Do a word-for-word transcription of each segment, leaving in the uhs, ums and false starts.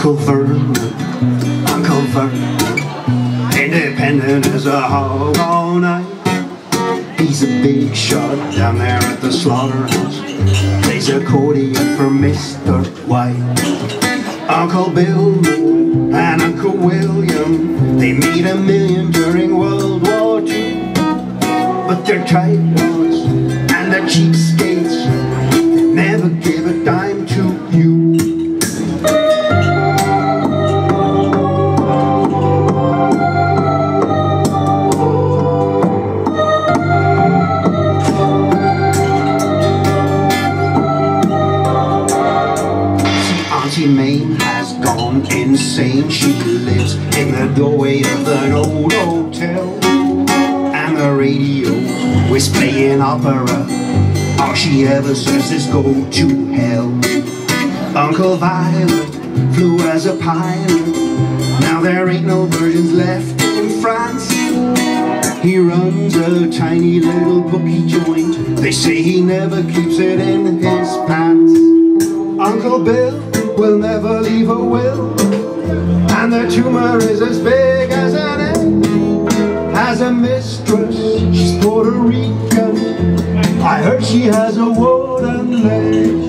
Uncle Vernon, Uncle Vernon, independent as a hog all night. He's a big shot down there at the slaughterhouse, plays accordion for Mister White. Uncle Bill and Uncle William, they made a million during World War Two. But they're tight ones and they're cheapskates, they never give a dime to you. See, Auntie Mame has gone insane. She lives in the doorway of an old hotel, and the radio is playing opera. All she ever says is go to hell. Uncle Violet flew as a pilot, now there ain't no virgins left in France. He runs a tiny little bookie joint, they say he never keeps it in his pants. Uncle Bill will never leave a will, and the tumor is as big as an egg. Has a mistress, she's Puerto Rican, I heard she has a wooden leg.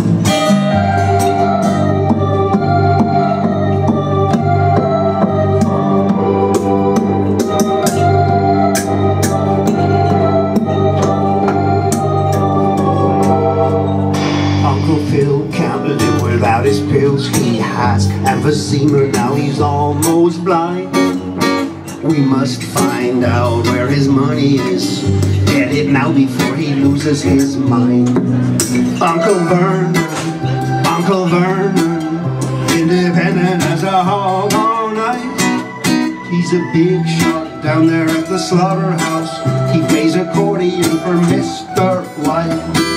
Uncle Phil can't live without his pills. He has emphysema, now he's almost blind. We must find out where his money is, get it now before he loses his mind. Uncle Vernon, Uncle Vernon, independent as a hog all night. He's a big shot down there at the slaughterhouse, he plays accordion for Mister White.